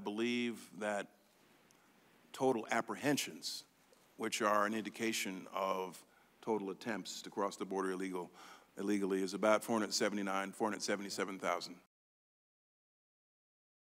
believe that total apprehensions, which are an indication of total attempts to cross the border illegally, is about 477,000.